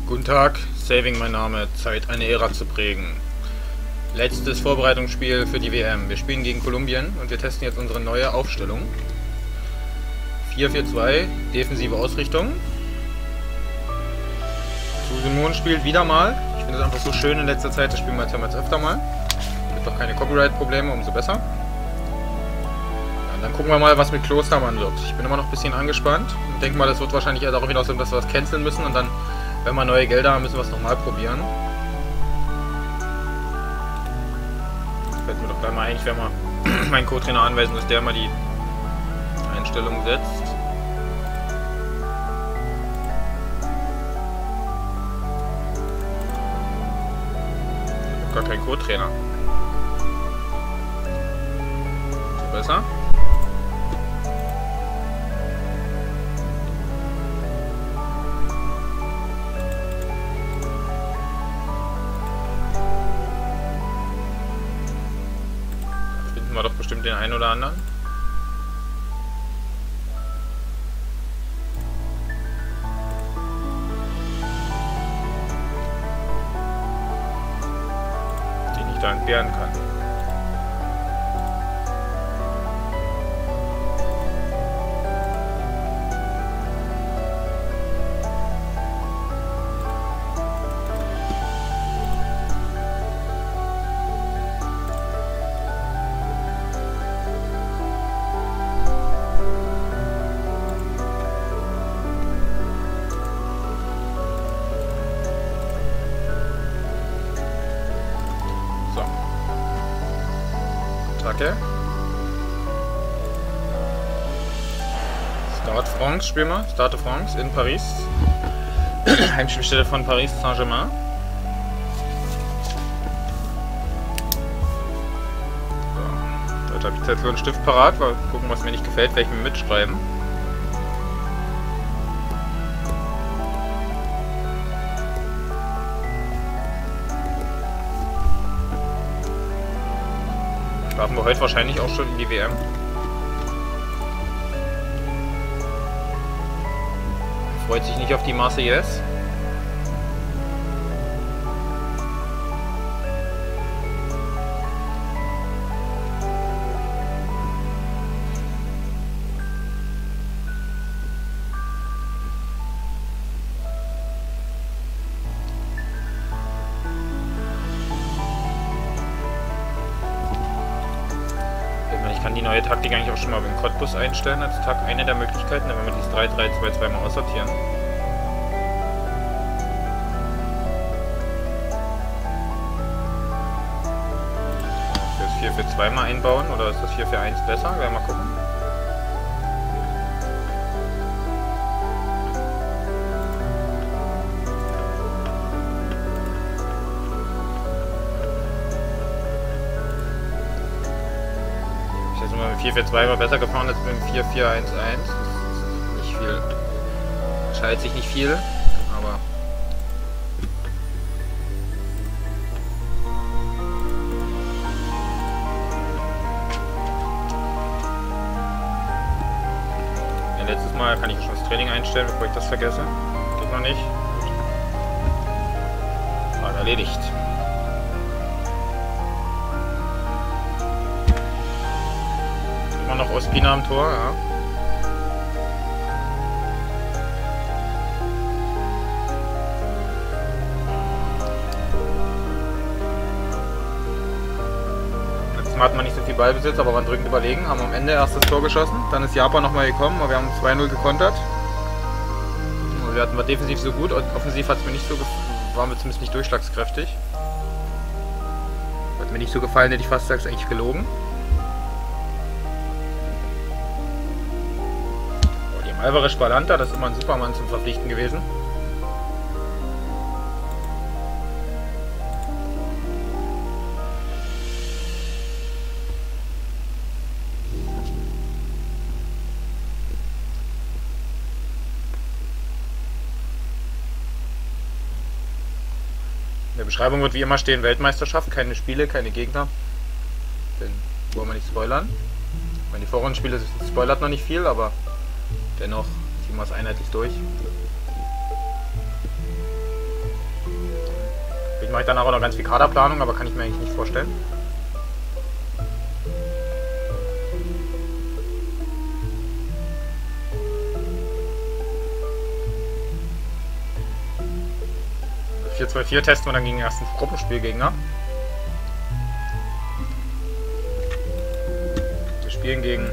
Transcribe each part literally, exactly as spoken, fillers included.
Guten Tag, Saving mein Name, Zeit eine Ära zu prägen. Letztes Vorbereitungsspiel für die W M. Wir spielen gegen Kolumbien und wir testen jetzt unsere neue Aufstellung. vier vier zwei, defensive Ausrichtung. Simon spielt wieder mal. Ich finde es einfach so schön in letzter Zeit, das spielen wir jetzt haben wir jetzt öfter mal. Gibt doch keine Copyright-Probleme, umso besser. Ja, dann gucken wir mal, was mit Klostermann wird. Ich bin immer noch ein bisschen angespannt und denke mal, das wird wahrscheinlich eher darauf hinauslaufen, dass wir was canceln müssen und dann, wenn wir neue Gelder haben, müssen wir es nochmal probieren. Das fällt mir doch gleich mal ein, ich werde mal meinen Co-Trainer anweisen, dass der mal die Einstellung setzt. Ich habe gar keinen Co-Trainer. So besser? Finden wir doch bestimmt den einen oder anderen. Den ich da entbehren kann. Attacke. Stade France spielen wir. Stade France in Paris. Heimspielstätte von Paris Saint-Germain. So. Heute habe ich jetzt so einen Stift parat. Mal gucken, was mir nicht gefällt, werde ich mir mitschreiben. Starten wir heute wahrscheinlich auch schon in die W M. Freut sich nicht auf die Marseillaise. Ich kann die neue Taktik eigentlich auch schon mal beim Cottbus einstellen als Tag eine der Möglichkeiten, wenn wir dieses drei drei zwei zwei mal aussortieren. Das vier vier zwei mal einbauen oder ist das vier vier eins besser? Werden wir mal gucken. vier vier zwei war besser gefahren als mit dem vier vier eins eins. Das ist nicht viel. Scheidet sich nicht viel, aber. Ja, letztes Mal kann ich schon das Training einstellen, bevor ich das vergesse. Geht noch nicht. Gut. Frage erledigt. Noch Ospina am Tor, ja. Letztes Mal hatten wir nicht so viel Ballbesitz, aber waren drückend überlegen, haben am Ende erst das Tor geschossen, dann ist Japan nochmal gekommen, aber wir haben zwei null gekontert. Wir hatten wir defensiv so gut, offensiv hat es mir nicht so gefallen, waren wir zumindest nicht durchschlagskräftig. Hat mir nicht so gefallen, hätte ich fast gesagt, ist eigentlich gelogen. Alvarez Balanta, das ist immer ein Supermann zum Verpflichten gewesen. In der Beschreibung wird wie immer stehen Weltmeisterschaft, keine Spiele, keine Gegner. Denn wollen wir nicht spoilern. Ich meine, die Vorrundenspiele spoilert noch nicht viel, aber dennoch ziehen wir es einheitlich durch. mache ich danach auch noch ganz viel Kaderplanung, aber kann ich mir eigentlich nicht vorstellen. vier zwei vier testen wir dann gegen den ersten Gruppenspielgegner. Wir spielen gegen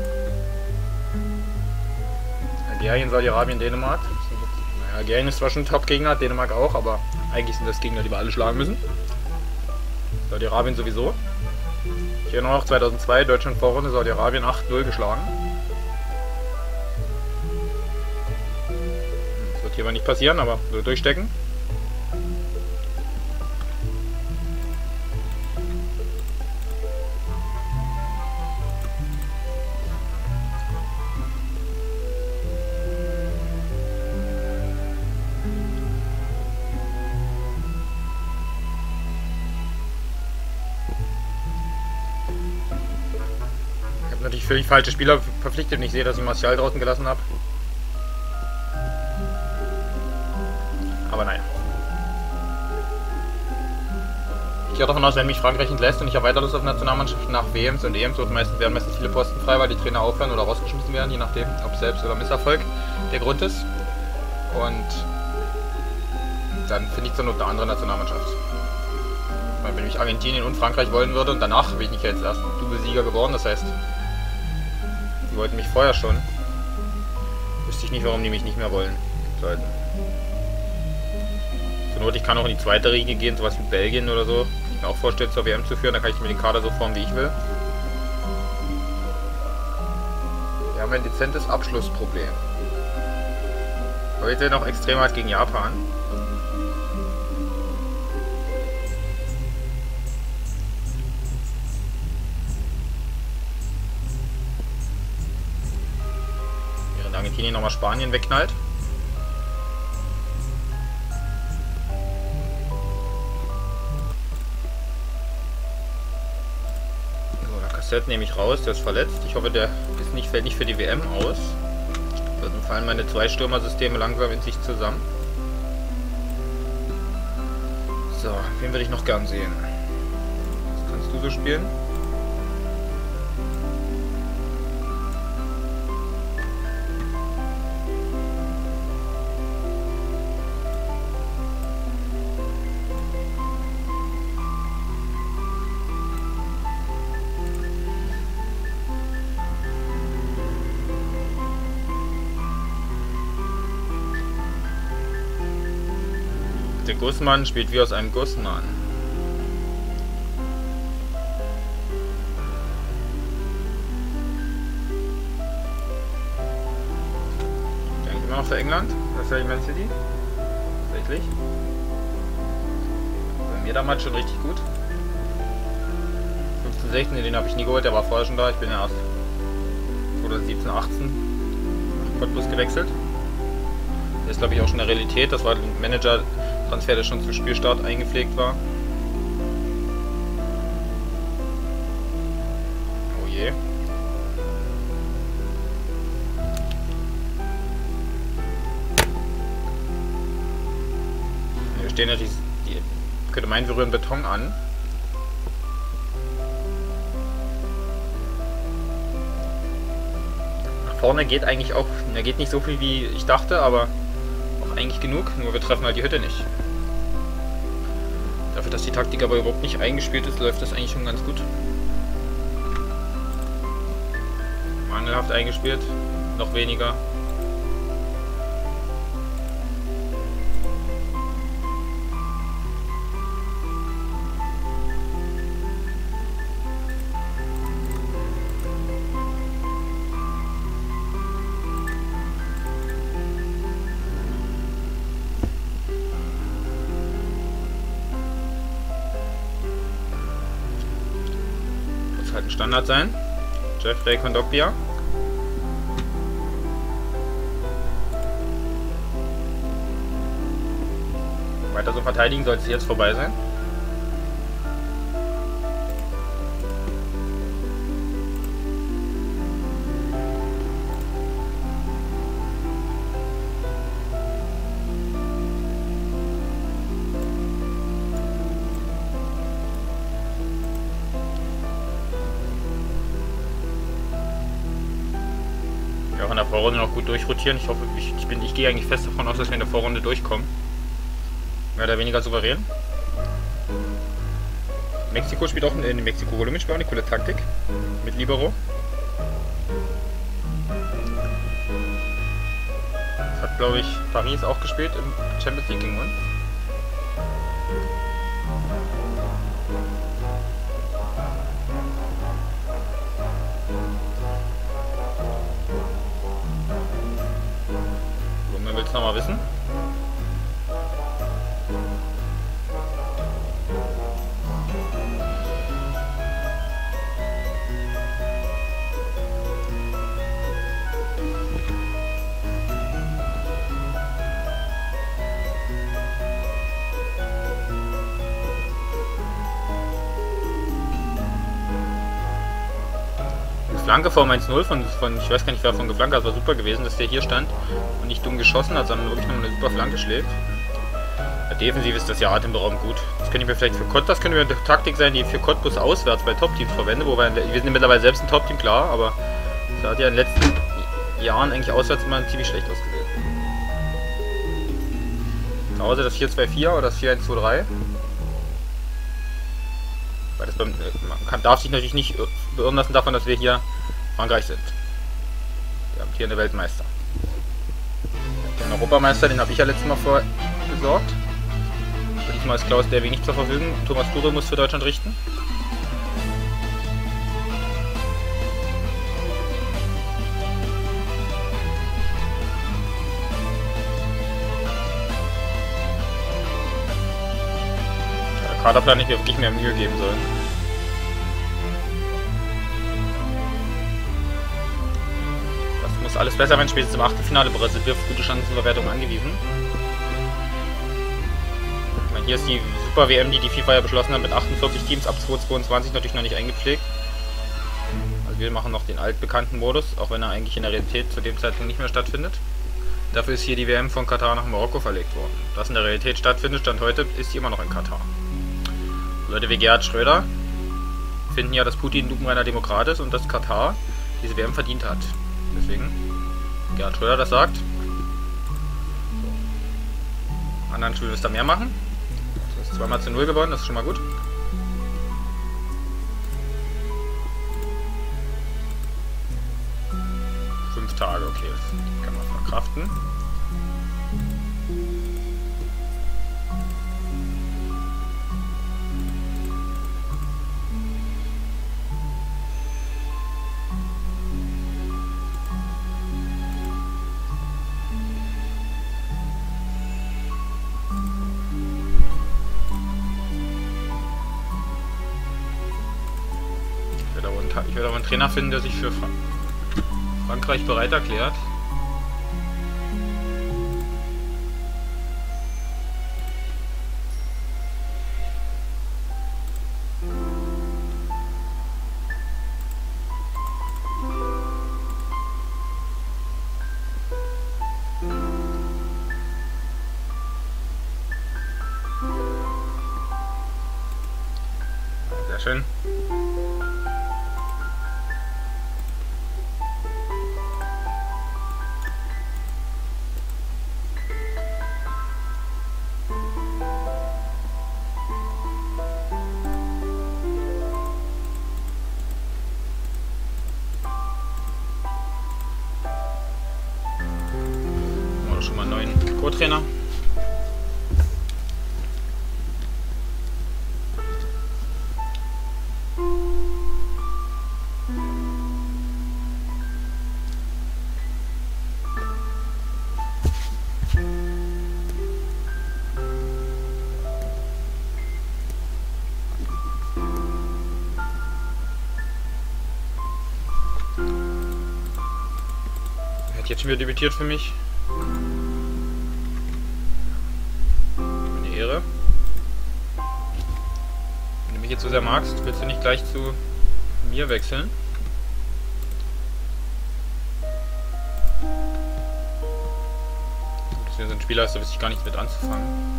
Algerien, Saudi-Arabien, Dänemark. Naja, Algerien ist zwar schon ein Top-Gegner, Dänemark auch, aber eigentlich sind das Gegner, die wir alle schlagen müssen. Saudi-Arabien sowieso. Ich erinnere noch zweitausendzwei, Deutschland Vorrunde, Saudi-Arabien acht null geschlagen. Das wird hier mal nicht passieren, aber so durchstecken. Natürlich völlig falsche Spieler verpflichtet und ich sehe, dass ich Martial draußen gelassen habe. Aber naja. Ich gehe davon aus, wenn mich Frankreich entlässt und ich habe weiter Lust auf Nationalmannschaft nach W Ms und E Ms, wird meistens, werden meistens viele Posten frei, weil die Trainer aufhören oder rausgeschmissen werden, je nachdem, ob Selbst- oder Misserfolg der Grund ist. Und dann finde ich zur Not eine andere Nationalmannschaft. Wenn mich Argentinien und Frankreich wollen würde und danach bin ich nicht jetzt erst Double-Sieger geworden, das heißt, die wollten mich vorher schon. Wüsste ich nicht, warum die mich nicht mehr wollen sollten. Zur Not, ich kann auch in die zweite Riege gehen, sowas wie Belgien oder so. Ich mir auch vorstellen, zur W M zu führen, dann kann ich mir den Kader so formen, wie ich will. Wir haben ein dezentes Abschlussproblem. Heute noch extrem hart gegen Japan. Argentinien nochmal Spanien wegknallt. So, der Cassette nehme ich raus, der ist verletzt. Ich hoffe, der ist nicht, fällt nicht für die W M aus. Dann fallen meine zwei Stürmersysteme langsam in sich zusammen. So, wen würde ich noch gern sehen? Was kannst du so spielen? Der Gussmann spielt wie aus einem Gussmann. Ich denke immer noch für England. Das ist ja die Man City. Tatsächlich. Bei mir damals schon richtig gut. fünfzehn, sechzehn, den habe ich nie geholt, der war vorher schon da. Ich bin ja erst zweitausendsiebzehn, achtzehn nach Cottbus gewechselt. Das ist, glaube ich, auch schon eine Realität. Das war ein Manager-Transfer, der schon zum Spielstart eingepflegt war. Oh je. Wir stehen natürlich, die könnte meinen, wir rühren Beton an. Nach vorne geht eigentlich auch, da geht nicht so viel wie ich dachte, aber eigentlich genug, nur wir treffen halt die Hütte nicht. Dafür, dass die Taktik aber überhaupt nicht eingespielt ist, läuft das eigentlich schon ganz gut. Mangelhaft eingespielt, noch weniger. Halt ein Standard sein. Jeffrey Kondogbia. Weiter so verteidigen sollte es jetzt vorbei sein. der Vorrunde noch gut durchrotieren. Ich hoffe, ich, ich, bin, ich gehe eigentlich fest davon aus, dass wir in der Vorrunde durchkommen. Mehr oder weniger souverän. Mexiko spielt auch, äh, Mexiko Kolumbien spielt auch eine coole Taktik. Mit Libero. Das hat, glaube ich, Paris auch gespielt im Champions League gegen uns. Willst du noch mal wissen? Flanke vor eins null von, von, ich weiß gar nicht wer von geflankt hat, war super gewesen, dass der hier stand und nicht dumm geschossen hat, sondern wirklich noch eine super Flanke schlägt. Ja, defensiv ist das ja atemberaubend gut. Das könnte ich mir vielleicht für Kott, das könnte eine Taktik sein, die ich für Cottbus auswärts bei Top-Teams verwende, wobei wir sind mittlerweile selbst ein Top-Team, klar, aber das hat ja in den letzten Jahren eigentlich auswärts immer ziemlich schlecht ausgesehen. Zu Hause das vier zwei vier oder das vier eins zwei drei. Weil das beim, man kann, darf sich natürlich nicht beirren lassen davon, dass wir hier Frankreich sind. Wir haben hier eine Weltmeister. Den Europameister, den habe ich ja letztes Mal vor besorgt. Diesmal ist Klaus Derwig nicht zur Verfügung. Thomas Tuchel muss für Deutschland richten. Der Kaderplan nicht wirklich mehr Mühe geben sollen. Muss alles besser werden, spätestens im Achtelfinale bereits sind wir auf gute Chancenverwertung angewiesen. Ich meine, hier ist die Super W M, die die FIFA ja beschlossen hat, mit achtundvierzig Teams ab zweitausendzweiundzwanzig natürlich noch nicht eingepflegt. Also wir machen noch den altbekannten Modus, auch wenn er eigentlich in der Realität zu dem Zeitpunkt nicht mehr stattfindet. Dafür ist hier die W M von Katar nach Marokko verlegt worden. Was in der Realität stattfindet, Stand heute, ist die immer noch in Katar. Leute wie Gerhard Schröder finden ja, dass Putin ein lupenreiner Demokrat ist und dass Katar diese W M verdient hat. Deswegen, Gerhard Schröder das sagt. So. Anderen Spielen wirst du mehr machen. Das ist zweimal zu null gewonnen, das ist schon mal gut. Fünf Tage, okay, das kann man verkraften. Ich werde aber einen Trainer finden, der sich für Fra Frankreich bereit erklärt. Sehr schön. Schon mal einen neuen Co-Trainer. Er hat jetzt schon wieder debütiert für mich. Ehre. Wenn du mich jetzt so sehr magst, willst du nicht gleich zu mir wechseln? Dass du so ein Spieler ist, da wüsste ich gar nicht mit anzufangen.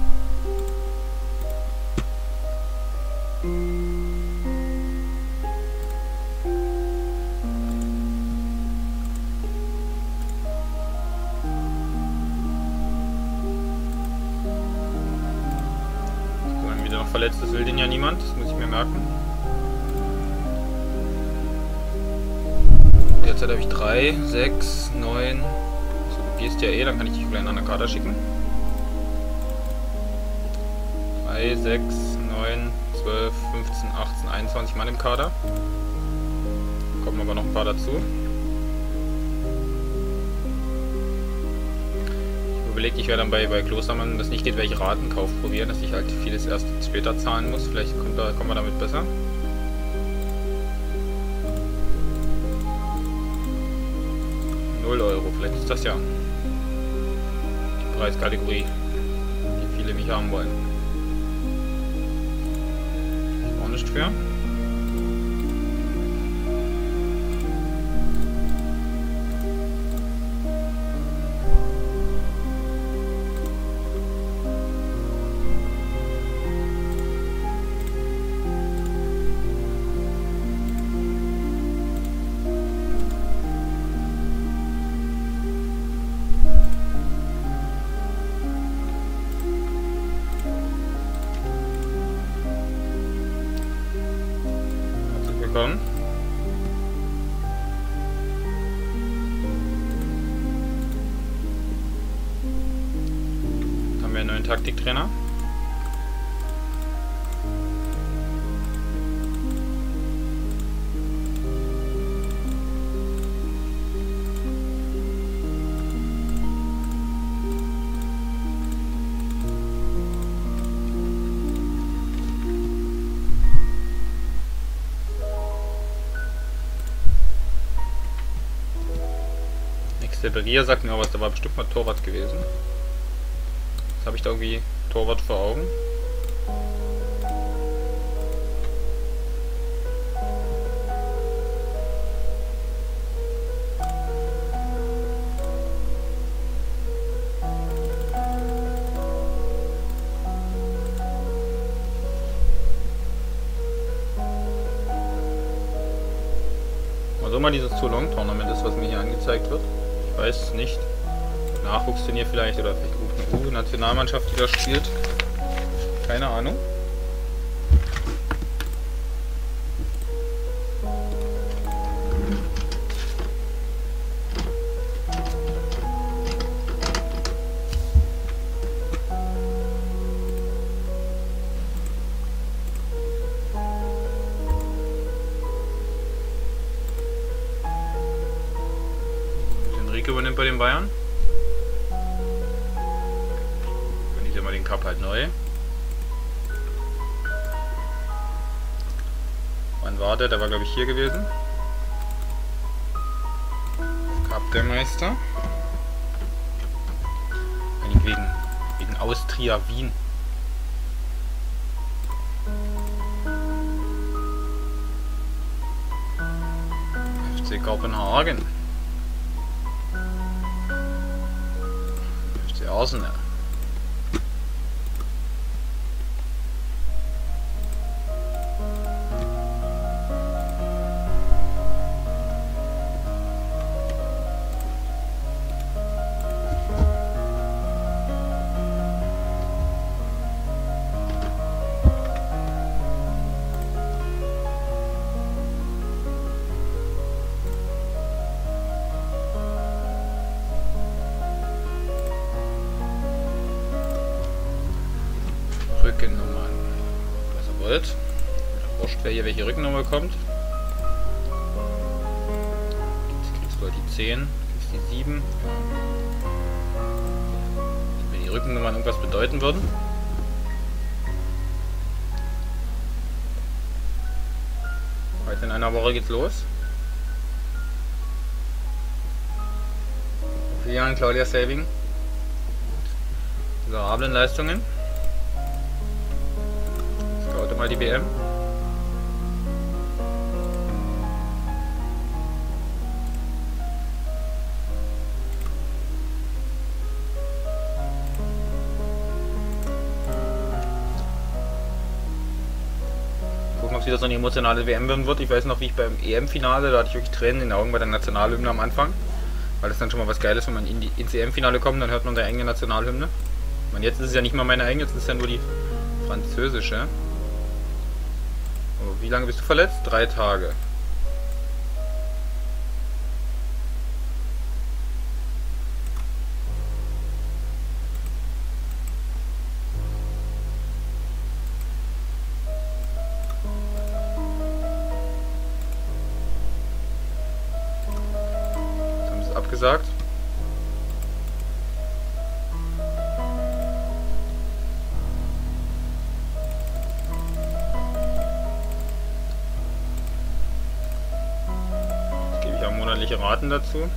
Verletztes will den ja niemand, das muss ich mir merken. Derzeit habe ich drei, sechs, neun. Also du gehst ja eh, dann kann ich dich vielleicht in einen Kader schicken. drei, sechs, neun, zwölf, fünfzehn, achtzehn, einundzwanzig Mann im Kader. Kommen aber noch ein paar dazu. Ich überlege, ich werde dann bei, bei Klostermann, wenn das nicht geht, werde ich Ratenkauf probieren, dass ich halt vieles erst später zahlen muss. Vielleicht kommt da, kommen wir damit besser. null Euro, vielleicht ist das ja die Preiskategorie, die viele mich haben wollen. Auch nicht für. Willkommen. Haben wir einen neuen Taktiktrainer. Der Beria sagt mir auch was, da war bestimmt mal Torwart gewesen. Jetzt habe ich da irgendwie Torwart vor Augen. Also mal dieses Toulon-Tournament ist, was mir hier angezeigt wird. Ich weiß nicht. Nachwuchsturnier vielleicht oder vielleicht eine U-Nationalmannschaft, die da spielt. Keine Ahnung. Übernimmt bei den Bayern. Wenn ich mal den Cup halt neu. Wann war der? Der war glaube ich hier gewesen. Cup der Meister. Eigentlich wegen, wegen Austria Wien. F C Kopenhagen. Arsenal. Rückennummern. Was ihr wollt. Wurscht, wer hier welche Rückennummer kommt. Jetzt kriegst du halt die zehn, kriegst die sieben. Wenn die Rückennummern irgendwas bedeuten würden. Heute in einer Woche geht's los. Julian, Claudia Saving. Miserablen Leistungen. Scoute mal die W M. Gucken, ob es wieder so eine emotionale W M wird. Ich weiß noch, wie ich beim E M-Finale, da hatte ich wirklich Tränen in den Augen bei der Nationalhymne am Anfang. Weil das dann schon mal was Geiles, wenn man in die, ins E M-Finale kommt, dann hört man der eigene Nationalhymne. Ich meine, jetzt ist es ja nicht mal meine eigene, jetzt ist es ja nur die Französische. Oh, wie lange bist du verletzt? Drei Tage. Jetzt haben sie es abgesagt. Monatliche Raten dazu.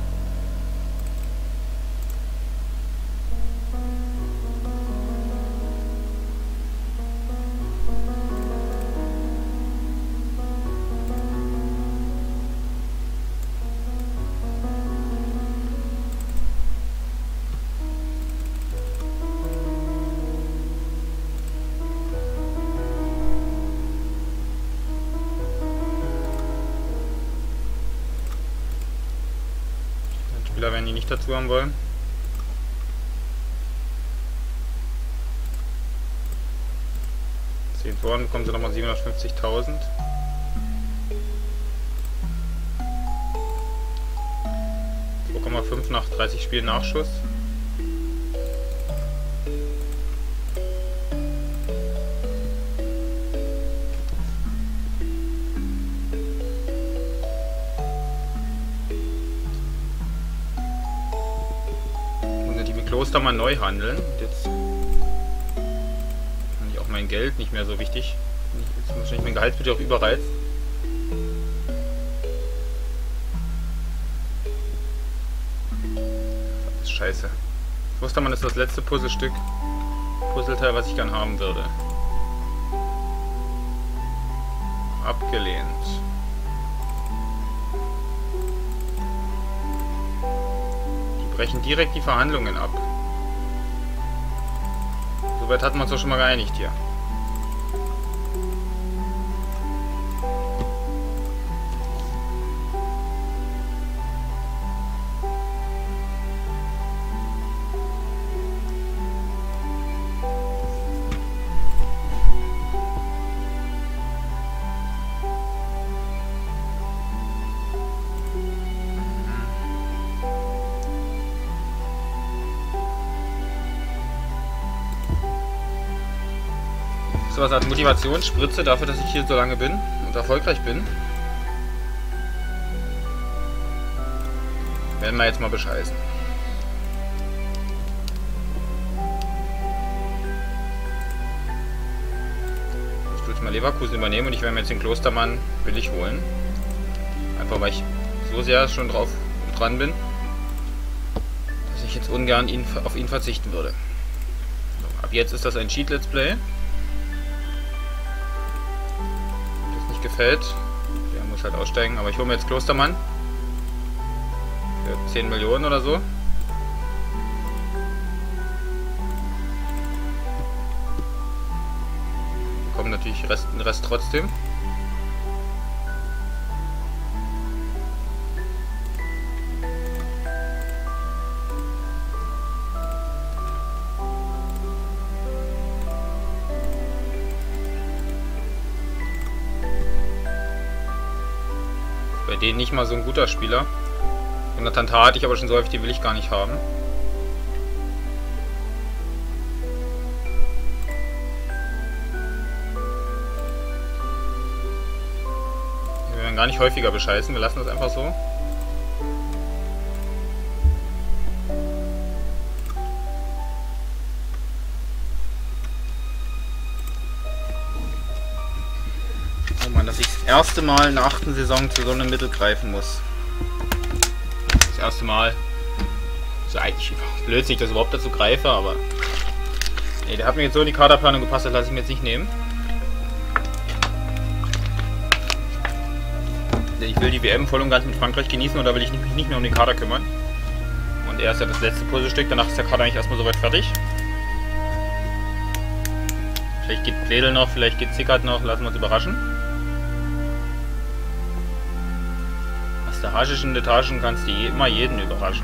Spieler werden die nicht dazu haben wollen. zehn Toren bekommen sie nochmal siebenhundertfünfzigtausend. zwei Komma fünf nach dreißig Spielen Nachschuss. Kloster mal neu handeln. Und jetzt kann ich auch mein Geld nicht mehr so wichtig. Jetzt muss ich mein Gehaltsbudget auch überreizt. Das ist scheiße. Klostermann ist das letzte Puzzlestück. Puzzleteil, was ich gern haben würde. Abgelehnt. Brechen direkt die Verhandlungen ab. Soweit hatten wir uns doch schon mal geeinigt hier. Was als Motivationsspritze dafür, dass ich hier so lange bin und erfolgreich bin. Werden wir jetzt mal bescheißen. Ich tue jetzt mal Leverkusen übernehmen und ich werde mir jetzt den Klostermann billig holen. Einfach weil ich so sehr schon drauf dran bin, dass ich jetzt ungern ihn, auf ihn verzichten würde. So, ab jetzt ist das ein Cheat-Let's Play. Gefällt. Der muss halt aussteigen, aber ich hole mir jetzt Klostermann für zehn Millionen oder so. Bekommen natürlich Rest, den Rest trotzdem. Bei denen nicht mal so ein guter Spieler. Jonathan Tah hatte ich aber schon so häufig, die will ich gar nicht haben. Wir werden gar nicht häufiger bescheißen, wir lassen das einfach so. Dass ich das erste Mal in der achten Saison zu so einem Mittel greifen muss. Das erste Mal. Ist ja eigentlich blödsinnig, dass ich überhaupt dazu greife, aber. Nee, der hat mir jetzt so in die Kaderplanung gepasst, das lasse ich mir jetzt nicht nehmen. Ich will die W M voll und ganz mit Frankreich genießen und da will ich mich nicht mehr um den Kader kümmern. Und er ist ja das letzte Puzzlestück, danach ist der Kader eigentlich erstmal soweit fertig. Vielleicht geht Pledel noch, vielleicht geht Zickert noch, lassen wir uns überraschen. Aus der haschischen Etagen kannst du immer jeden überraschen.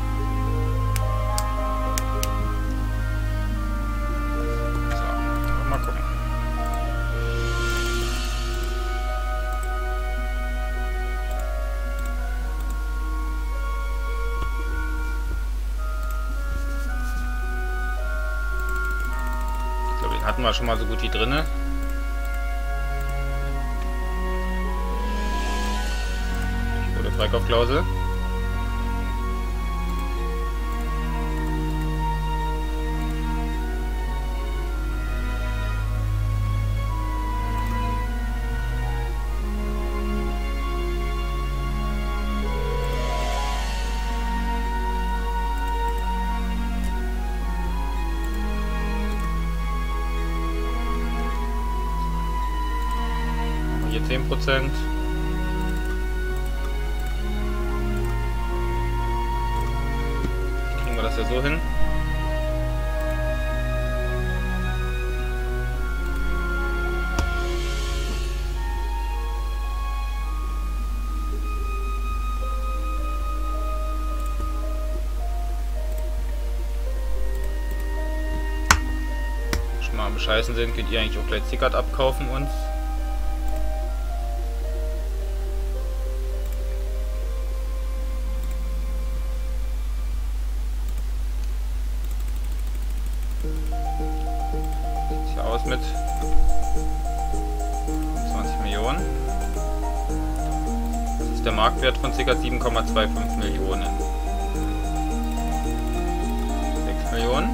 So, machen Den hatten wir schon mal so gut wie drinne. Ich wurde Freikaufklausel. Hier zehn Prozent. Kriegen wir das ja so hin. Schon mal am Bescheißen sind, könnt ihr eigentlich auch gleich Zickert abkaufen uns. Aus mit zwanzig Millionen. Das ist der Marktwert von ca. sieben Komma fünfundzwanzig Millionen. sechs Millionen.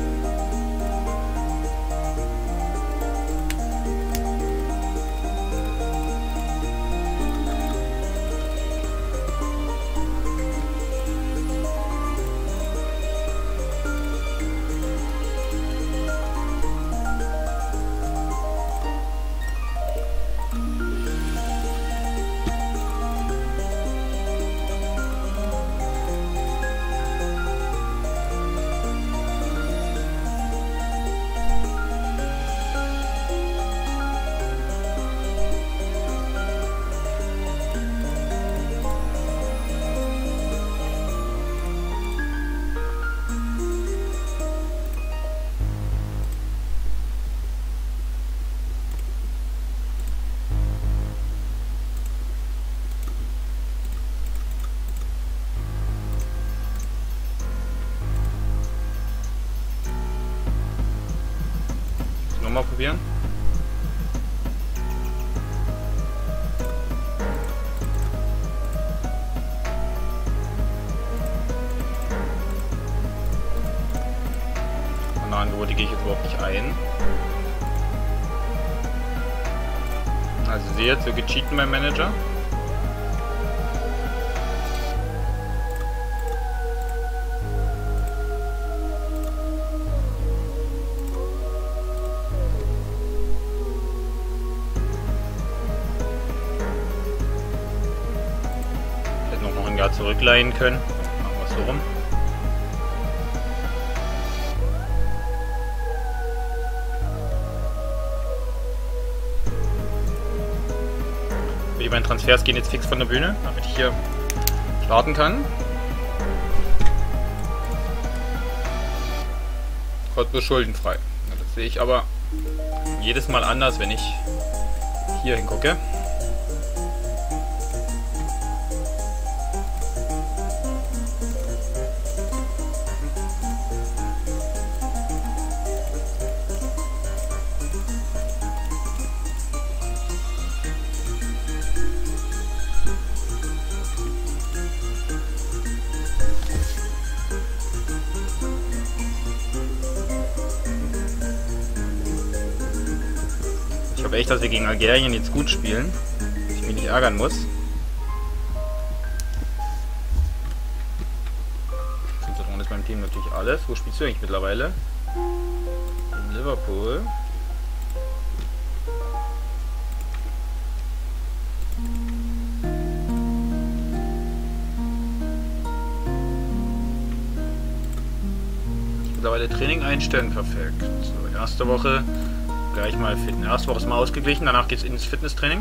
Mal probieren. Angebote gehe ich jetzt überhaupt nicht ein. Also sehe jetzt, so gecheaten beim Manager. Jahr zurückleihen können. Machen wir es so rum. Die beiden Transfers gehen jetzt fix von der Bühne, damit ich hier starten kann. Cottbus schuldenfrei. Das sehe ich aber jedes Mal anders, wenn ich hier hingucke. Ich hoffe echt, dass wir gegen Algerien jetzt gut spielen, dass ich mich nicht ärgern muss. Konzentrieren ist beim Team natürlich alles. Wo spielst du eigentlich mittlerweile? In Liverpool. Mittlerweile Training einstellen, perfekt. So, erste Woche gleich mal Fitness. Erste Woche ist mal ausgeglichen, danach geht es ins Fitnesstraining.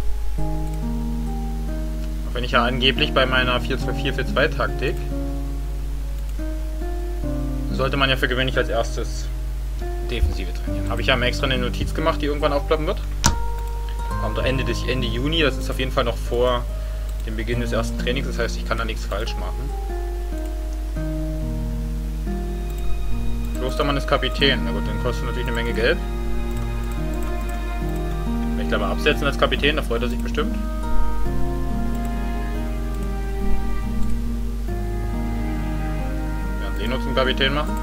Auch wenn ich ja angeblich bei meiner vier zwei vier vier zwei Taktik sollte man ja für gewöhnlich als erstes Defensive trainieren. Habe ich ja mal extra eine Notiz gemacht, die irgendwann aufploppen wird. Am Ende des Ende Juni, das ist auf jeden Fall noch vor dem Beginn des ersten Trainings, das heißt, ich kann da nichts falsch machen. Klostermann ist Kapitän, na gut, dann kostet natürlich eine Menge Geld. gleich mal absetzen als Kapitän, da freut er sich bestimmt. Wir werden Leno zum Kapitän machen.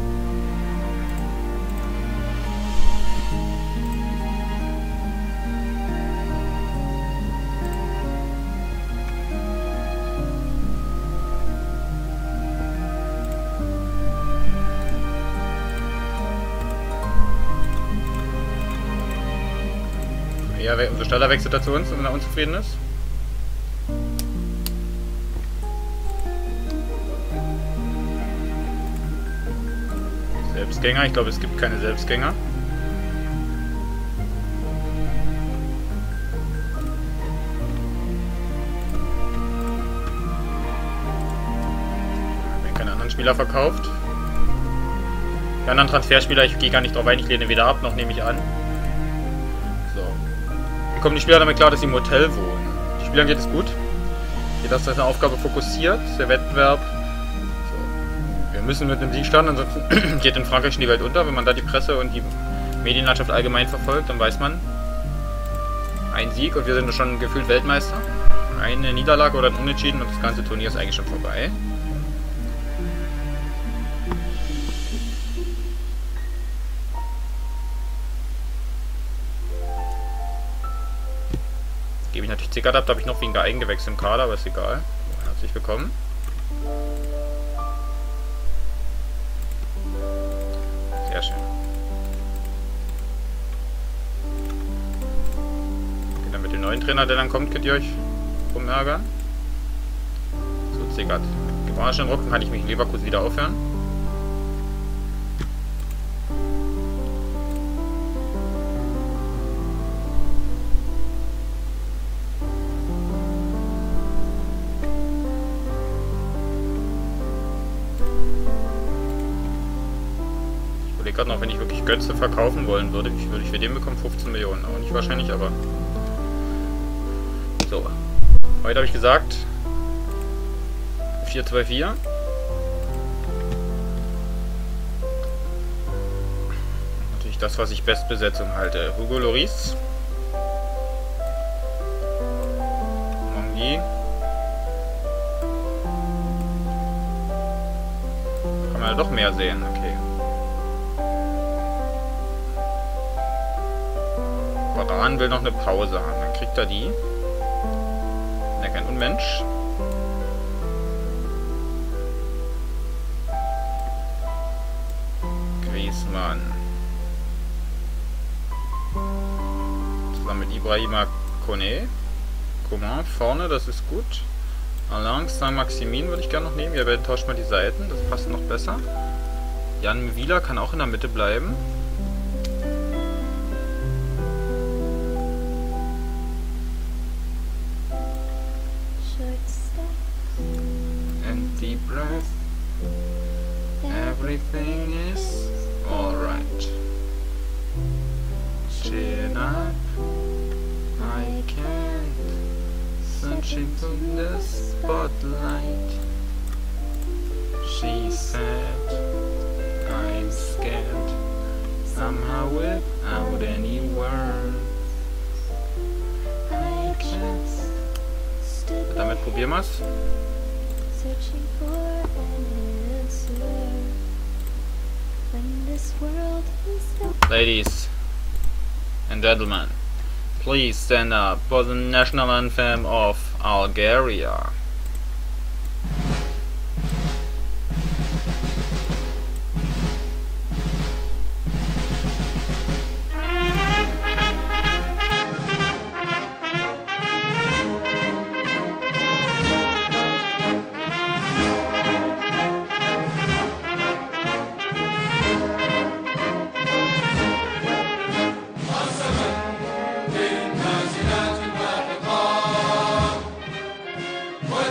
Ja, umso schneller wechselt er zu uns, wenn er unzufrieden ist. Selbstgänger, ich glaube, es gibt keine Selbstgänger. Wenn keine anderen Spieler verkauft. Die anderen Transferspieler, ich gehe gar nicht drauf ein, ich lehne weder ab, noch nehme ich an. So. Wie kommen die Spieler damit klar, dass sie im Hotel wohnen? Die Spielern geht es gut. Hier, dass das eine Aufgabe fokussiert, der Wettbewerb. So. Wir müssen mit dem Sieg starten, ansonsten geht in Frankreich schon die Welt unter. Wenn man da die Presse und die Medienlandschaft allgemein verfolgt, dann weiß man, ein Sieg und wir sind schon gefühlt Weltmeister. Eine Niederlage oder ein Unentschieden und das ganze Turnier ist eigentlich schon vorbei. Gebe ich natürlich Zickert ab, da habe ich noch wegen der Eigengewächse im Kader, aber ist egal. Herzlich willkommen. Sehr schön. Okay, dann mit dem neuen Trainer, der dann kommt, könnt ihr euch rumärgern. So, Zickert. Gebraucht schon Druck, dann kann ich mich in Leverkusen wieder aufhören. Gerade noch, wenn ich wirklich Götze verkaufen wollen würde, wie viel würde ich für den bekommen? fünfzehn Millionen. Auch nicht wahrscheinlich, aber... So. Heute habe ich gesagt... vier zwei vier. Natürlich das, was ich Bestbesetzung halte. Hugo Lloris. Mongi. Kann man ja doch mehr sehen, okay. Baran will noch eine Pause haben, dann kriegt er die. Er kein Unmensch. Griezmann. Zusammen mit Ibrahima Kone. Coman vorne, das ist gut. Alain Saint-Maximin würde ich gerne noch nehmen. Ja, wir tauschen mal die Seiten, das passt noch besser. Jan Wieler kann auch in der Mitte bleiben. Everything is alright. Chin up, I can't. Searching for the spotlight. She said, I'm scared. Somehow without any words. I can't. Damit probieren wir's. Ladies and gentlemen, please stand up for the national anthem of Algeria. What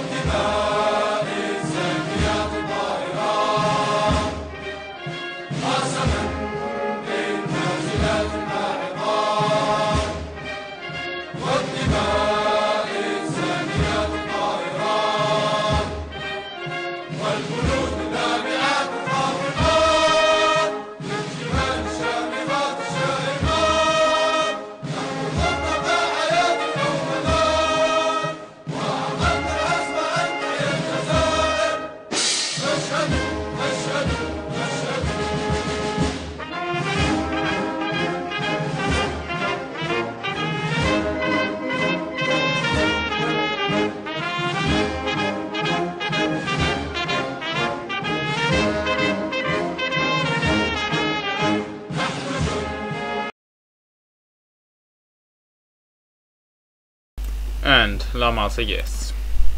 And La Marseillaise.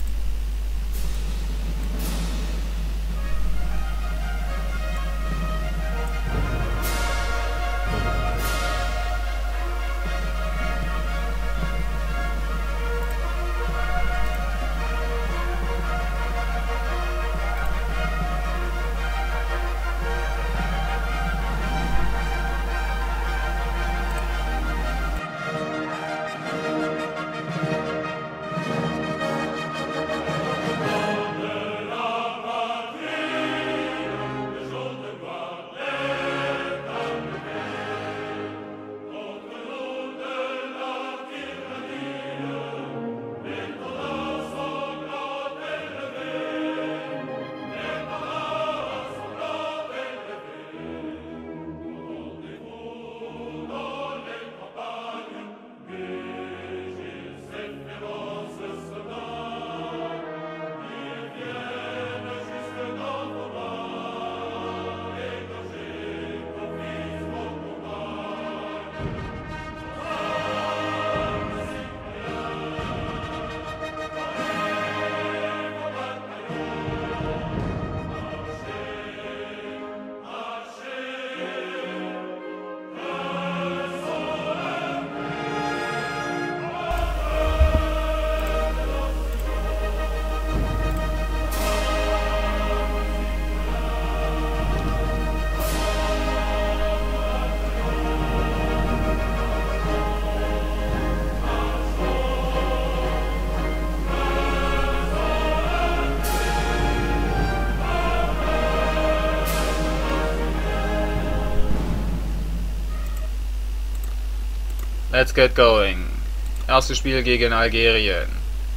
Let's get going. Erstes Spiel gegen Algerien.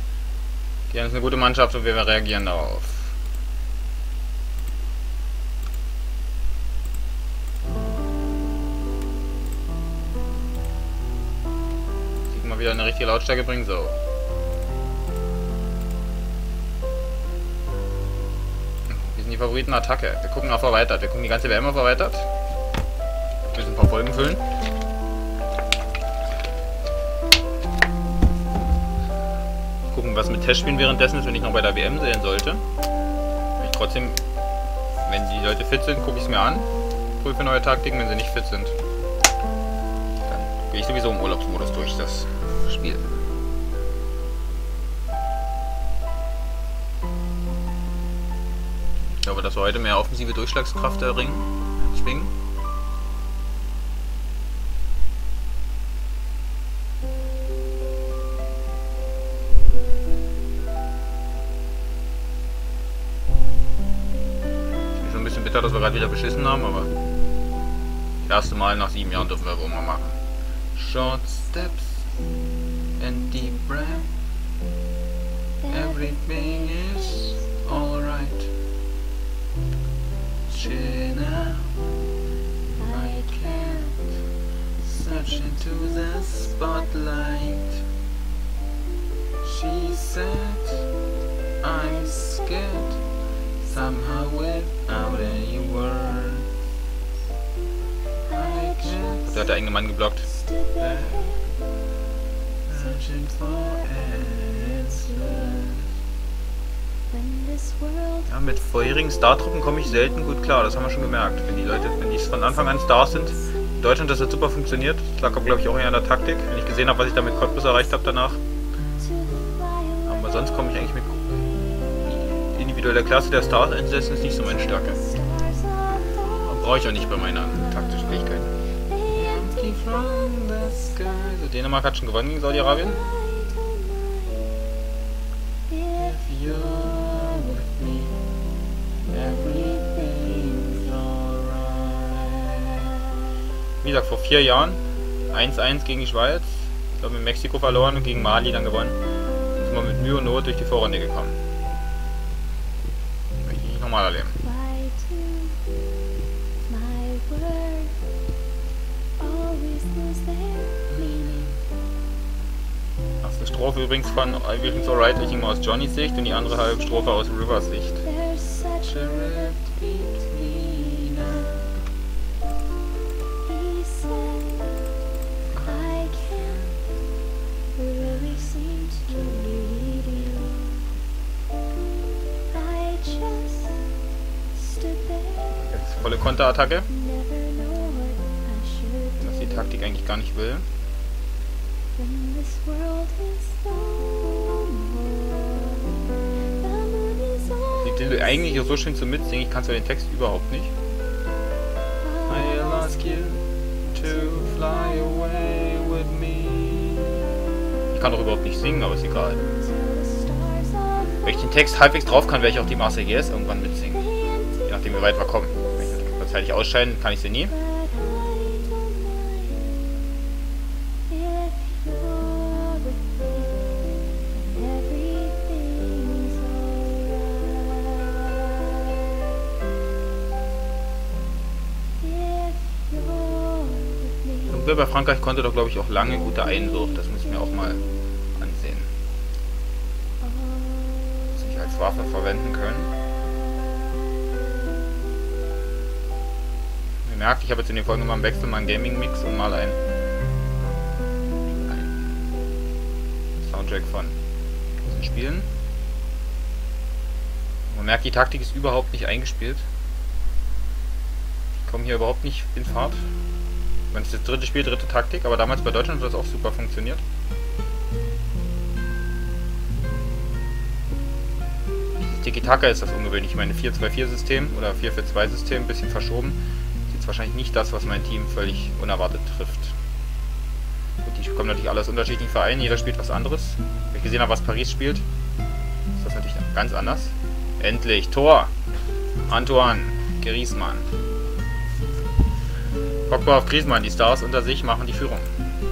Die haben eine gute Mannschaft und wir reagieren darauf. Sieht mal wieder eine richtige Lautstärke bringen, so. Wir sind die Favoriten Attacke. Wir gucken auf erweitert. Wir gucken die ganze W M auf erweitert. Wir müssen ein paar Folgen füllen. Gucken, was mit Testspielen währenddessen ist, wenn ich noch bei der W M sehen sollte. Ich trotzdem, wenn die Leute fit sind, gucke ich es mir an. Prüfe neue Taktiken, wenn sie nicht fit sind. Dann gehe ich sowieso im Urlaubsmodus durch das Spiel. Ich glaube, dass wir heute mehr offensive Durchschlagskraft erringen. Schwingen. Dass wir gerade wieder beschissen haben, aber das erste Mal nach sieben Jahren dürfen wir wohl mal machen. Short steps and deep breath. Everything is alright. Chin out. I can't search into the spotlight. She said I'm scared. Somehow without any word. Da hat der enge Mann geblockt. Ja, mit vorherigen Star-Truppen komme ich selten gut klar, das haben wir schon gemerkt. Wenn die Leute, wenn die von Anfang an Stars sind, in Deutschland das hat super funktioniert. Das lag, glaube ich, auch eher an der Taktik, wenn ich gesehen habe, was ich da mit Cottbus erreicht habe danach. Aber sonst komme ich eigentlich mit individueller Klasse der Stars einsetzen, ist nicht so meine Stärke. Brauche ich auch nicht bei meiner taktischen Fähigkeit. So, Dänemark hat schon gewonnen gegen Saudi-Arabien. Wie gesagt, vor vier Jahren eins eins gegen die Schweiz. Ich glaube, in Mexiko verloren und gegen Mali dann gewonnen. Dann sind wir mit Mühe und Not durch die Vorrunde gekommen. Möchte ich nicht nochmal erleben. Erste Strophe übrigens von Everything's Alright, ich ging mal aus Johnnys Sicht und die andere halbe Strophe aus Rivers Sicht. Konterattacke. Was die Taktik eigentlich gar nicht will. Die eigentlich so schön zum Mitsingen, ich kann zwar den Text überhaupt nicht. I ask you to fly away with me. Ich kann doch überhaupt nicht singen, aber ist egal. Wenn ich den Text halbwegs drauf kann, werde ich auch die Marseillaise irgendwann mitsingen. Je nachdem, wie weit wir kommen. Wenn ich das zeitig ausscheiden, kann ich sie nie. Bei Frankreich konnte doch, glaube ich, auch lange gute Einwurf. Das muss ich mir auch mal ansehen. Das nicht als Waffe verwenden können. Ihr merkt, ich habe jetzt in den Folgen immer im Wechsel mal einen Gaming-Mix und mal ein, ein Soundtrack von diesen Spielen. Man merkt, die Taktik ist überhaupt nicht eingespielt. Ich komme hier überhaupt nicht in Fahrt. Wenn es das dritte Spiel, dritte Taktik, aber damals bei Deutschland hat das auch super funktioniert. Dieses Tiki-Taka ist das ungewöhnlich. Ich meine vier zwei vier System oder vier vier zwei System, ein bisschen verschoben. Das ist jetzt wahrscheinlich nicht das, was mein Team völlig unerwartet trifft. Gut, die kommen natürlich alle aus unterschiedlichen Vereinen, jeder spielt was anderes. Wenn ich gesehen habe, was Paris spielt, ist das natürlich ganz anders. Endlich, Tor! Antoine Griezmann. Pogba auf Griezmann, die Stars unter sich machen die Führung.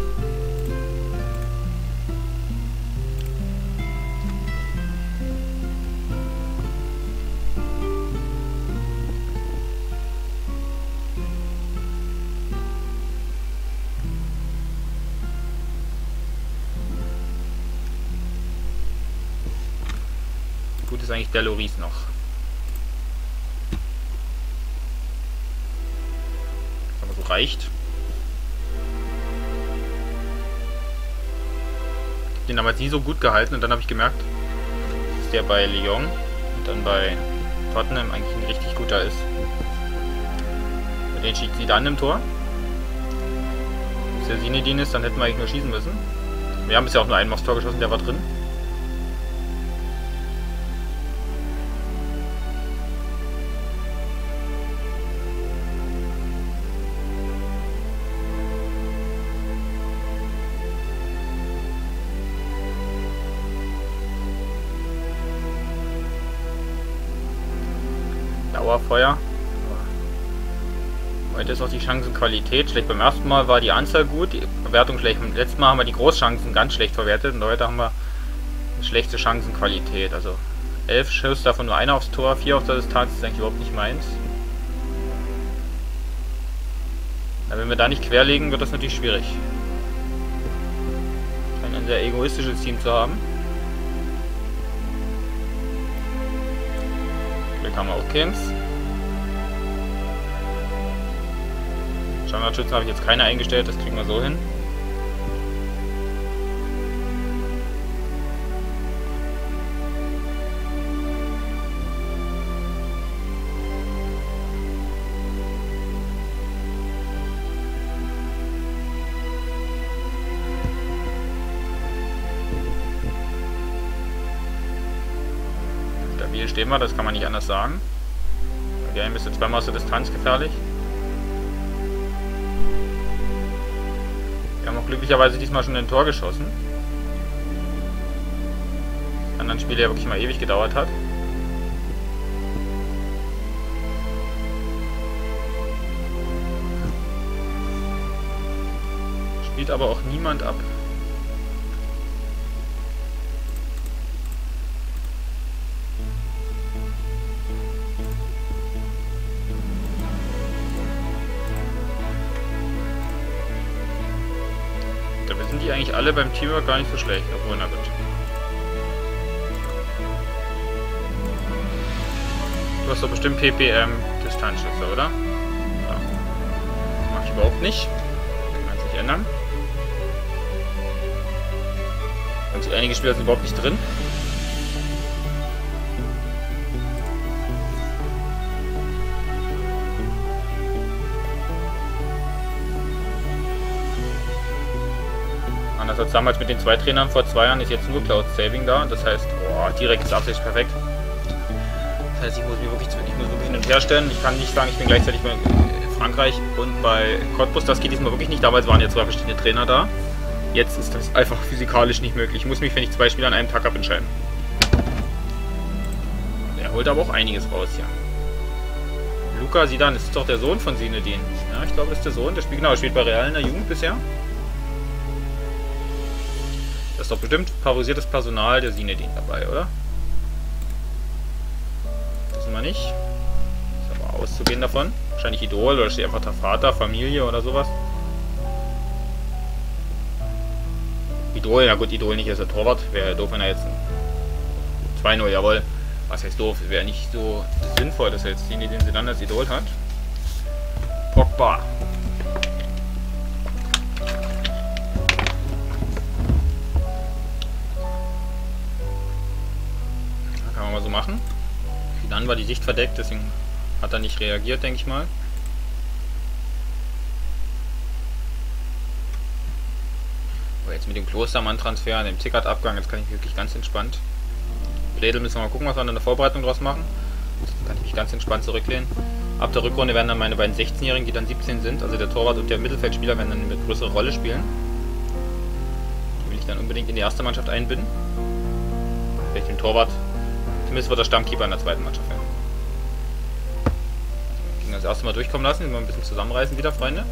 Gut ist eigentlich der Loris noch. Reicht. Ich habe den damals nie so gut gehalten und dann habe ich gemerkt, dass der bei Lyon und dann bei Tottenham eigentlich ein richtig guter ist. Bei den schießt sie dann im Tor. Wenn es der Zinedine ist, dann hätten wir eigentlich nur schießen müssen. Wir haben bisher auch nur einen aufs Tor geschossen, der war drin. Dauerfeuer. Heute ist auch die Chancenqualität schlecht. Beim ersten Mal war die Anzahl gut, die Bewertung schlecht. Beim letzten Mal haben wir die Großchancen ganz schlecht verwertet und heute haben wir eine schlechte Chancenqualität. Also elf Schuss, davon nur einer aufs Tor, vier auf der Distanz, ist eigentlich überhaupt nicht meins. Ja, wenn wir da nicht querlegen, wird das natürlich schwierig. Scheint ein sehr egoistisches Team zu haben. Glück haben wir auch Kings. Standardschützen habe ich jetzt keine eingestellt, das kriegen wir so hin. Stabil stehen wir, das kann man nicht anders sagen. Der Game ist jetzt zweimal aus der Distanz gefährlich. Wir haben auch glücklicherweise diesmal schon ein Tor geschossen. Das anderen Spiel ja wirklich mal ewig gedauert hat. Spielt aber auch niemand ab. Dabei sind die eigentlich alle beim Teamwork gar nicht so schlecht, obwohl, na gut. Du hast doch bestimmt P P M Distanzschütze, oder? Ja. Mach ich überhaupt nicht. Kann sich ändern. Und einige Spieler sind überhaupt nicht drin. Anders als damals mit den zwei Trainern vor zwei Jahren ist jetzt nur Cloud Saving da. Das heißt, oh, direkt ist Absicht perfekt. Das heißt, ich muss mir wirklich, ich muss wirklich hin und her stellen. Ich kann nicht sagen, ich bin gleichzeitig bei Frankreich und bei Cottbus. Das geht diesmal wirklich nicht. Damals waren ja zwei verschiedene Trainer da. Jetzt ist das einfach physikalisch nicht möglich. Ich muss mich, wenn ich zwei Spiele an einem Tag habe, entscheiden. Der holt aber auch einiges raus hier. Luca Sidan, das ist doch der Sohn von Zinedine. Ja, ich glaube, das ist der Sohn. Der spielt, genau, spielt bei Real in der Jugend bisher. Das ist doch bestimmt favorisiertes Personal der Zinedine dabei, oder? Wissen wir nicht. Ist aber auszugehen davon. Wahrscheinlich Idol oder steht einfach der Vater, Familie oder sowas. Idol, ja gut, Idol nicht, ist der Torwart. Wäre doof, wenn er jetzt zwei null, jawohl. Was heißt doof? Wäre nicht so sinnvoll, dass er jetzt den, den sie dann als Idol hat. Pogba. Ja, kann man mal so machen. Dann war die Sicht verdeckt, deswegen hat er nicht reagiert, denke ich mal. Aber jetzt mit dem Klostermann-Transfer, dem Zickert-Abgang, jetzt kann ich wirklich ganz entspannt. Bredel müssen wir mal gucken, was wir in der Vorbereitung draus machen. Dann kann ich mich ganz entspannt zurücklehnen. Ab der Rückrunde werden dann meine beiden sechzehnjährigen, die dann siebzehn sind, also der Torwart und der Mittelfeldspieler, werden dann eine größere Rolle spielen. Die will ich dann unbedingt in die erste Mannschaft einbinden. Vielleicht den Torwart, zumindest wird der Stammkeeper in der zweiten Mannschaft werden. Wir können das erste Mal durchkommen lassen, mal ein bisschen zusammenreißen wieder, Freunde.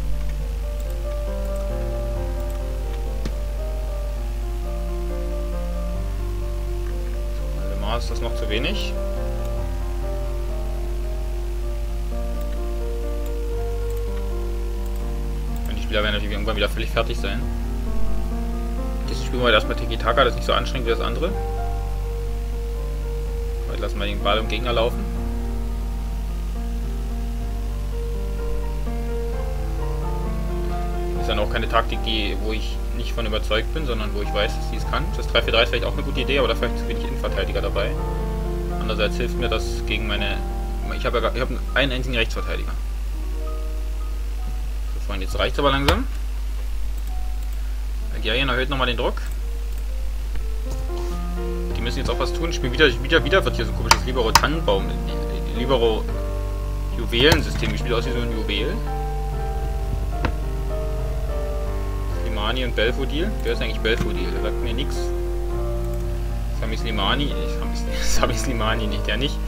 Ist das noch zu wenig? Und die Spieler werden natürlich irgendwann wieder völlig fertig sein. Dieses Spiel mal erstmal Tiki-Taka, das ist nicht so anstrengend wie das andere. Heute lassen wir den Ball im Gegner laufen. Das ist dann auch keine Taktik, die, wo ich nicht von überzeugt bin, sondern wo ich weiß, dass sie es kann. Das drei vier drei ist vielleicht auch eine gute Idee, aber da vielleicht zu wenig Innenverteidiger dabei. Andererseits hilft mir das gegen meine... Ich habe ja ich hab einen einzigen Rechtsverteidiger. So, Freunde, jetzt reicht es aber langsam. Algerien erhöht nochmal den Druck. Die müssen jetzt auch was tun. Ich spiele wieder, wieder, wieder wird hier so ein komisches Libero-Tannenbaum, Libero-Juwelensystem gespielt, aus wie so ein Juwel. Slimani und Belfodil. Wer ist eigentlich Belfodil? Der sagt mir nichts. Sami Slimani. Sami Slimani nicht, der nicht.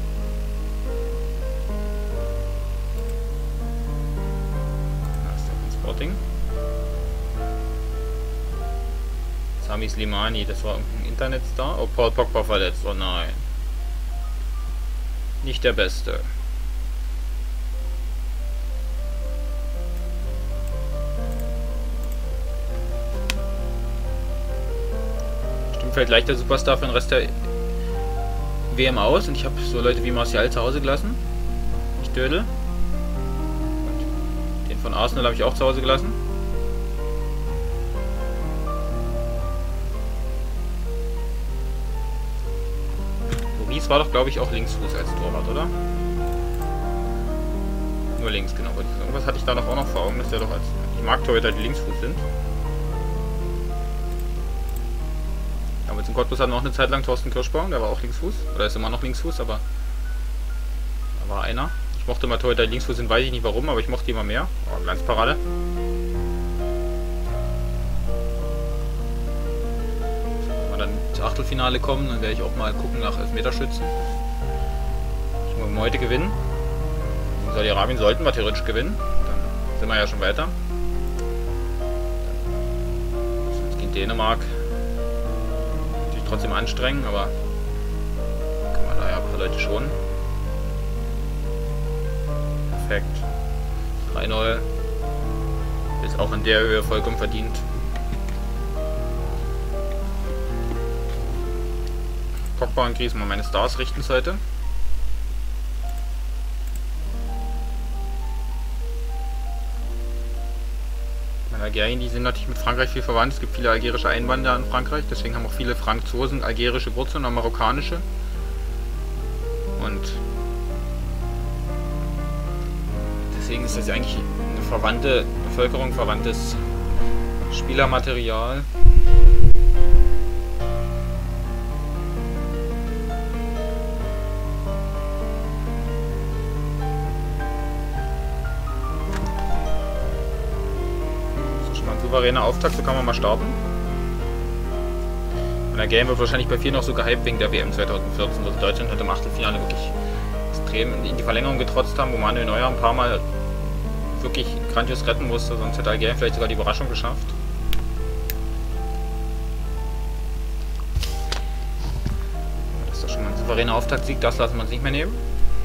Da ist der Sporting. Sami Slimani, das war ein Internetstar. Oh, Paul Pogba verletzt. Oh nein. Nicht der Beste. Fällt leicht der Superstar für den Rest der W M aus und ich habe so Leute wie Martial zu Hause gelassen. Ich Dödel. Und den von Arsenal habe ich auch zu Hause gelassen. Loris war doch, glaube ich, auch Linksfuß als Torwart, oder? Nur links, genau. Irgendwas hatte ich da noch auch noch vor Augen, dass der doch als... Ich mag Torhüter, die Linksfuß sind. Aber zum Cottbus hatten wir auch eine Zeit lang Thorsten Kirschbaum, der war auch Linksfuß. Oder ist immer noch Linksfuß, aber da war einer. Ich mochte immer Torhüter, die Linksfuß sind, weiß ich nicht warum, aber ich mochte die immer mehr. Oh, Glanzparade. Wenn wir dann ins Achtelfinale kommen, dann werde ich auch mal gucken nach Elfmeterschützen. Ich muss heute gewinnen. In Saudi-Arabien sollten wir theoretisch gewinnen. Dann sind wir ja schon weiter. Sonst gegen Dänemark. Trotzdem anstrengen, aber kann man da ja ein paar Leute schon. Perfekt. drei null. Ist auch in der Höhe vollkommen verdient. Pogba und Griezmann, meine Stars richten es heute. Algerien, die sind natürlich mit Frankreich viel verwandt. Es gibt viele algerische Einwanderer in Frankreich, deswegen haben auch viele Franzosen algerische Wurzeln und marokkanische. Und deswegen ist das eigentlich eine verwandte Bevölkerung, verwandtes Spielermaterial. Das ist schon mal ein souveräner Auftakt, so kann man mal starten. Und der Game wird wahrscheinlich bei vielen noch so gehypt wegen der W M zweitausendvierzehn, dass Deutschland halt im Achtelfinale wirklich extrem in die Verlängerung getrotzt haben, wo Manuel Neuer ein paar Mal wirklich grandios retten musste, sonst hätte Algerien vielleicht sogar die Überraschung geschafft. Das ist doch schon mal ein souveräner Auftaktsieg, das lassen wir uns nicht mehr nehmen.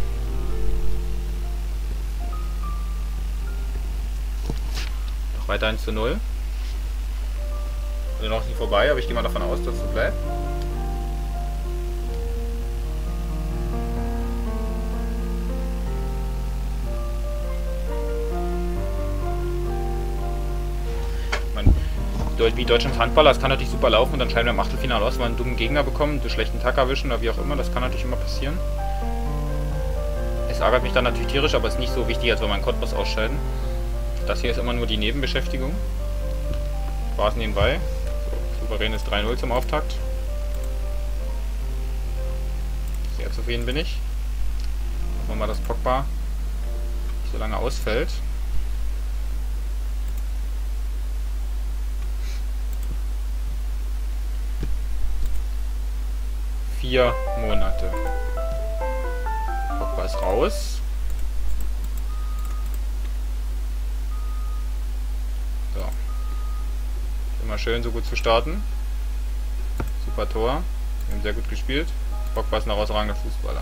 Noch weiter eins zu null. Also noch nicht vorbei, aber ich gehe mal davon aus, dass es so bleibt. Wie Deutschlands Handballer, das kann natürlich super laufen und dann scheiden wir im Achtelfinale aus, weil wir einen dummen Gegner bekommen, einen schlechten Tag erwischen oder wie auch immer, das kann natürlich immer passieren. Es ärgert mich dann natürlich tierisch, aber ist nicht so wichtig, als wenn wir einen Cottbus ausscheiden. Das hier ist immer nur die Nebenbeschäftigung. Spaß nebenbei. So, souveränes drei null zum Auftakt. Sehr zufrieden bin ich. Hoffen wir mal, dass Pogba nicht so lange ausfällt. Vier Monate. Pogba ist raus. So. Immer schön, so gut zu starten. Super Tor. Wir haben sehr gut gespielt. Pogba ist ein herausragender Fußballer.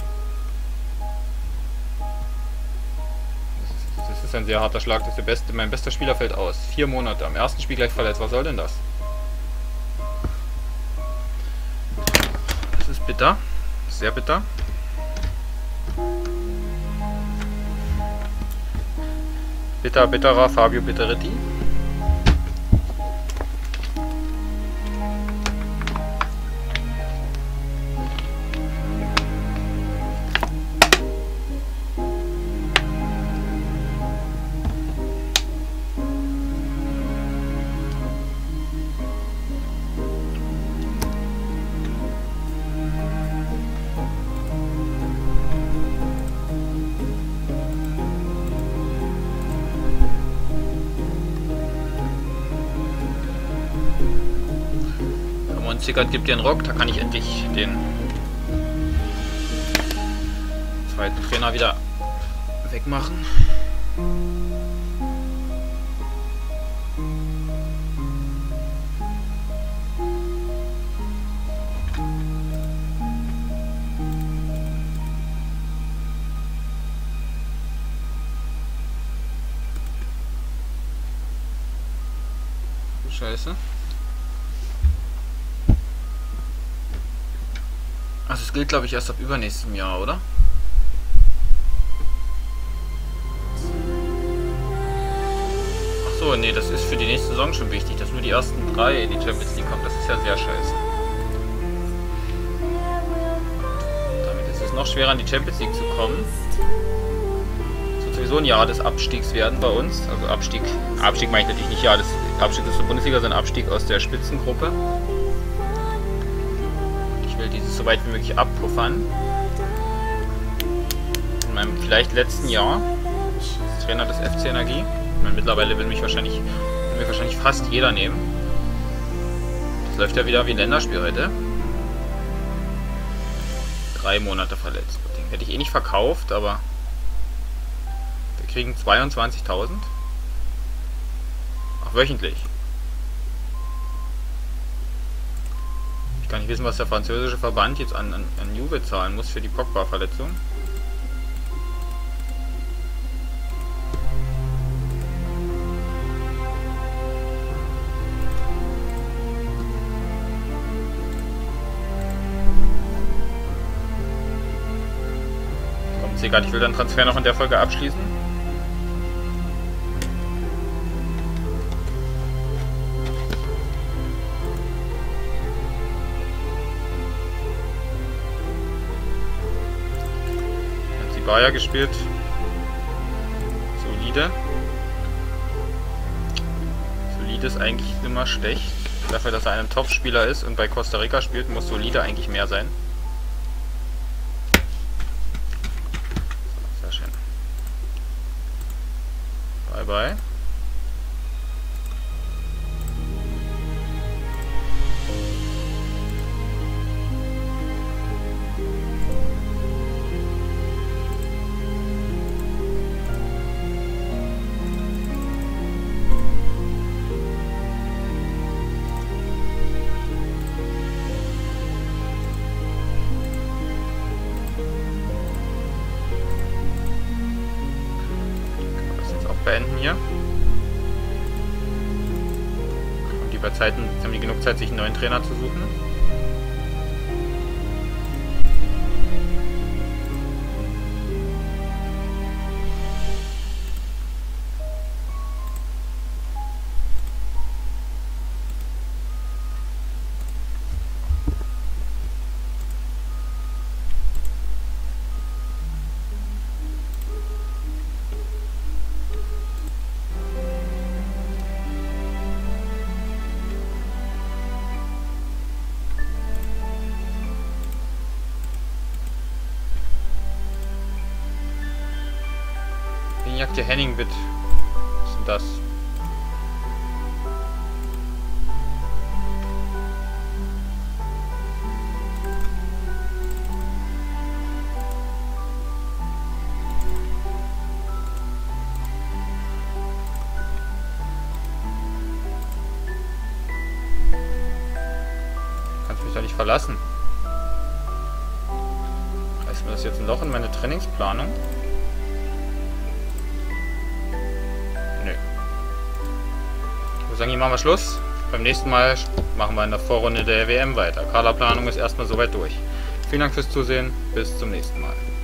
Das ist, das ist ein sehr harter Schlag. Das ist der beste, mein bester Spieler fällt aus. Vier Monate. Am ersten Spiel gleich verletzt. Was soll denn das? Das ist bitter. Sehr bitter. Bitter, bitterer Fabio Bitteretti. Zickert gibt den Rock, da kann ich endlich den zweiten Trainer wieder wegmachen. Scheiße. Also es gilt, glaube ich, erst ab übernächstem Jahr, oder? Achso, nee, das ist für die nächste Saison schon wichtig, dass nur die ersten drei in die Champions League kommen. Das ist ja sehr scheiße. Damit ist es noch schwerer, in die Champions League zu kommen. Es wird sowieso ein Jahr des Abstiegs werden bei uns. Also Abstieg, Abstieg meine ich natürlich nicht Jahr des Abstiegs aus der Bundesliga, sondern Abstieg aus der Spitzengruppe. Ich will dieses so weit wie möglich abpuffern. In meinem vielleicht letzten Jahr als Trainer des F C Energie. Ich meine, mittlerweile will mich wahrscheinlich, will mich wahrscheinlich fast jeder nehmen. Das läuft ja wieder wie ein Länderspiel heute. Drei Monate verletzt. Den hätte ich eh nicht verkauft, aber wir kriegen zweiundzwanzigtausend. Auch wöchentlich. Ich kann nicht wissen, was der französische Verband jetzt an, an, an Juve zahlen muss für die Pogba-Verletzung. Kommt egal, ich will den Transfer noch in der Folge abschließen. Bayer gespielt. Solide. Solides eigentlich immer schlecht. Dafür, dass er ein Top-Spieler ist und bei Costa Rica spielt, muss Solide eigentlich mehr sein. Sehr schön. Bye bye. Beenden hier. Und die bei Zeiten haben die genug Zeit, sich einen neuen Trainer zu suchen. Jagt der Henning mit. Was ist denn das? Kannst mich doch nicht verlassen. Reißt mir das jetzt ein Loch in meine Trainingsplanung? Ich würde sagen, hier machen wir Schluss. Beim nächsten Mal machen wir in der Vorrunde der W M weiter. Kaderplanung ist erstmal soweit durch. Vielen Dank fürs Zusehen. Bis zum nächsten Mal.